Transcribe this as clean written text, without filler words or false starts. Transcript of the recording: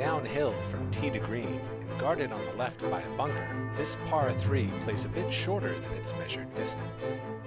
downhill from tee to green and guarded on the left by a bunker, this par 3 plays a bit shorter than its measured distance.